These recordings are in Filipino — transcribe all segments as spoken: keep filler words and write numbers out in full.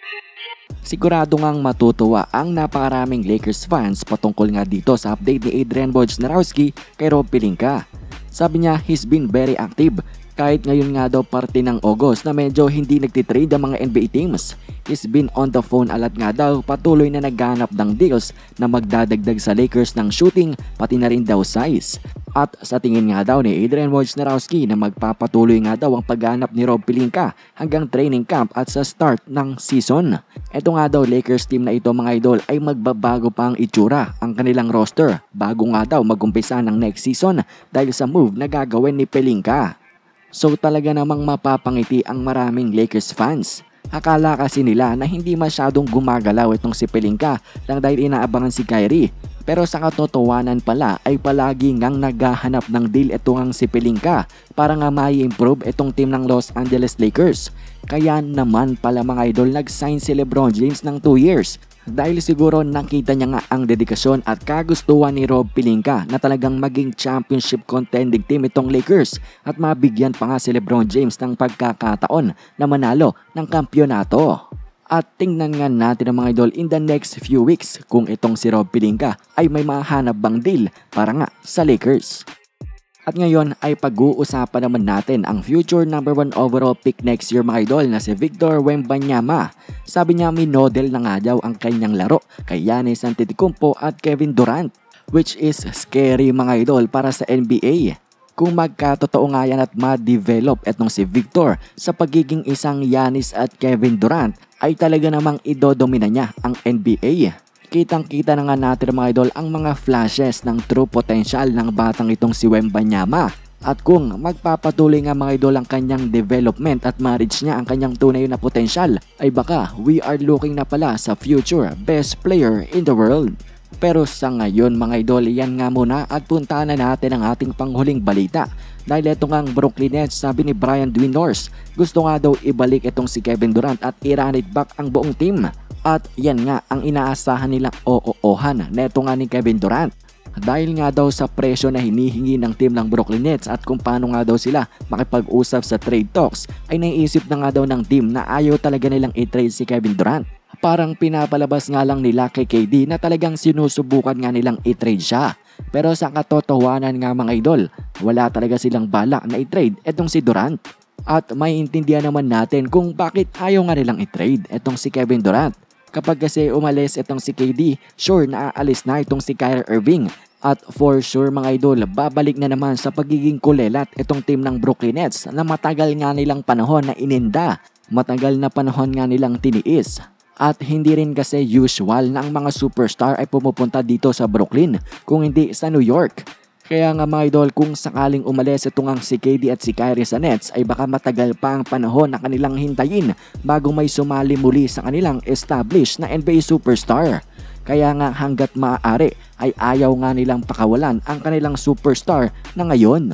Sigurado ngang matutuwa ang napakaraming Lakers fans patungkol nga dito sa update ni Adrian Wojnarowski kay Rob Pelinka. Sabi niya, he's been very active kahit ngayon nga daw parte ng August na medyo hindi nagtitrade ang mga N B A teams. He's been on the phone alat nga daw, patuloy na naghahanap ng deals na magdadagdag sa Lakers ng shooting pati na rin daw size. At sa tingin nga daw ni Adrian Wojnarowski na magpapatuloy nga daw ang paghahanap ni Rob Pelinka hanggang training camp at sa start ng season. Ito nga daw Lakers team na ito mga idol ay magbabago pa ang itsura ang kanilang roster bago nga daw magumpisa ng next season dahil sa move na gagawin ni Pelinka. So talaga namang mapapangiti ang maraming Lakers fans. Akala kasi nila na hindi masyadong gumagalaw itong si Pelinka lang dahil inaabangan si Kyrie. Pero sa katotohanan pala ay palagi ngang naghahanap ng deal itong si Pelinka para nga mai-improve itong team ng Los Angeles Lakers. Kaya naman pala mga idol nag-sign si LeBron James ng two years. Dahil siguro nakita niya nga ang dedikasyon at kagustuhan ni Rob Pelinka na talagang maging championship contending team itong Lakers at mabigyan pa nga si LeBron James ng pagkakataon na manalo ng kampyonato. At tingnan nga natin ang mga idol in the next few weeks kung itong si Rob Pelinka ay may mahanap bang deal para nga sa Lakers. At ngayon ay pag-uusapan naman natin ang future number one overall pick next year mga idol na si Victor Wembanyama. Sabi niya minodel na nga daw ang kanyang laro kay Giannis Antetokounmpo at Kevin Durant, which is scary mga idol para sa N B A. Kung magkatotoo nga yan at ma-develop etong si Victor sa pagiging isang Giannis at Kevin Durant ay talaga namang idodomina niya ang N B A. Kitang-kita na nga natin mga idol ang mga flashes ng true potential ng batang itong si Wembanyama. At kung magpapatuloy nga mga idol ang kanyang development at marriage niya ang kanyang tunay na potential, ay baka we are looking na pala sa future best player in the world. Pero sa ngayon mga idol, yan nga muna at puntahan na natin ang ating panghuling balita. Dahil ito nga ang Brooklyn Nets, sabi ni Brian Windhorst, gusto nga daw ibalik itong si Kevin Durant at i-run it back ang buong team. At yan nga ang inaasahan nilang oo-ohan neto nga ni Kevin Durant. Dahil nga daw sa presyo na hinihingi ng team ng Brooklyn Nets at kung paano nga daw sila makipag-usap sa trade talks, ay naiisip na nga daw ng team na ayaw talaga nilang i-trade si Kevin Durant. Parang pinapalabas nga lang nila kay K D na talagang sinusubukan nga nilang i-trade siya. Pero sa katotohanan nga mga idol, wala talaga silang balak na i-trade etong si Durant. At may intindihan naman natin kung bakit ayaw nga nilang i-trade etong si Kevin Durant. Kapag kasi umalis itong si K D, sure na aalis na itong si Kyrie Irving. At for sure mga idol, babalik na naman sa pagiging kulelat itong team ng Brooklyn Nets na matagal nga nilang panahon na ininda. Matagal na panahon nga nilang tiniis. At hindi rin kasi usual na ang mga superstar ay pumupunta dito sa Brooklyn kung hindi sa New York. Kaya nga mga idol, kung sakaling umalis itong ang si K D at si Kyrie sa Nets ay baka matagal pa ang panahon na kanilang hintayin bago may sumali muli sa kanilang established na N B A superstar. Kaya nga hanggat maaari ay ayaw nga nilang pakawalan ang kanilang superstar na ngayon.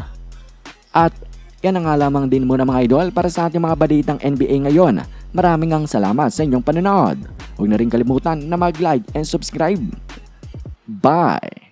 At yan ang nga lamang din muna mga idol para sa ating mga balitang N B A ngayon. Maraming ang salamat sa inyong panonood. Huwag na rin kalimutan na mag-like and subscribe. Bye!